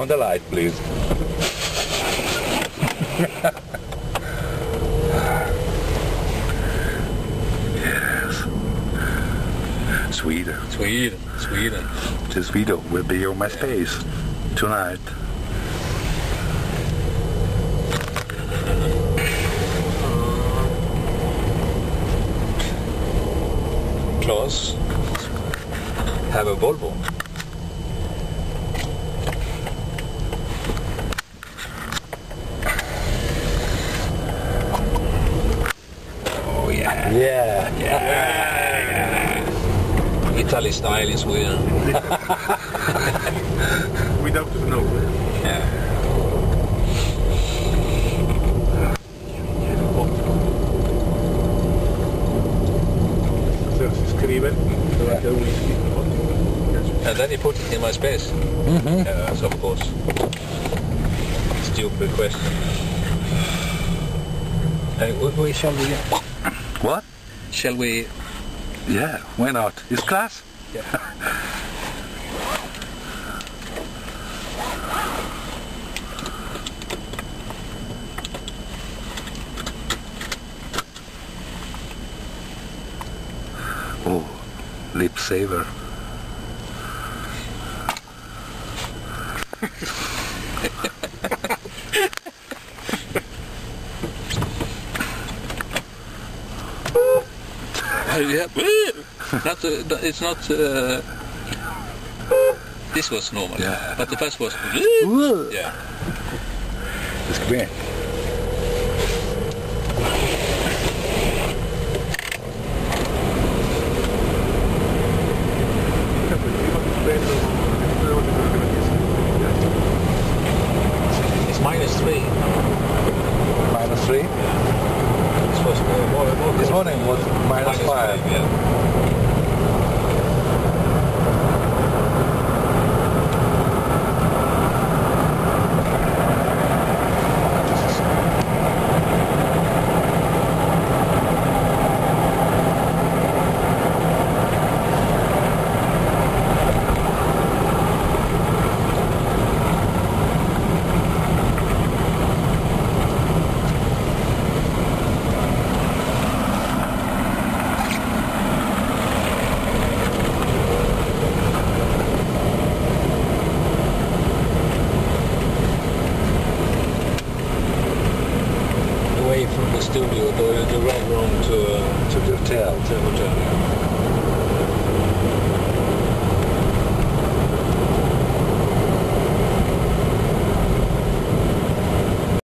On the light, please. Yes. Sweden. This video will be on my space tonight. Claes, have a Volvo. Oh yeah. Yeah. Italy style in Sweden. Without the Norre. Yeah. And then he put it in my space. Mm-hmm. Yes, of course. Stupid question. Shall we? What? Shall we? Yeah, why not? It's class. Yeah. Oh, lip saver. Yeah. It's not. This was normal. Yeah. But the first was. Yeah. Det ska bli. It's -3. -3? This was more. This morning was -5. Yeah. From the studio, the RedRoom to To the hotel. the hotel.